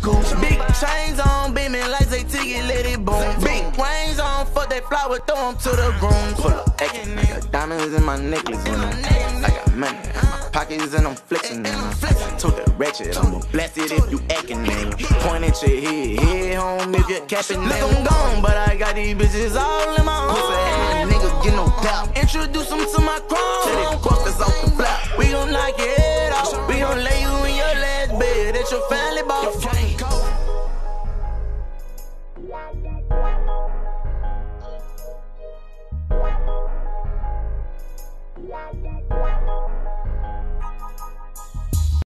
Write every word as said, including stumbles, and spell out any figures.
cool. Big chains on, beaming like they ticket, let it boom. Big rings on, fuck that flower, throw them to the groom. Full of actin, I got diamonds in my necklace, and I got money in my pockets and I'm flexing, and I told that ratchet, I'ma blast it if you actin', nigga. Point at your head, head home if you're capping, nigga. I'm gone, but I got these bitches all in my own. Pussy ass nigga, get no doubt. Introduce them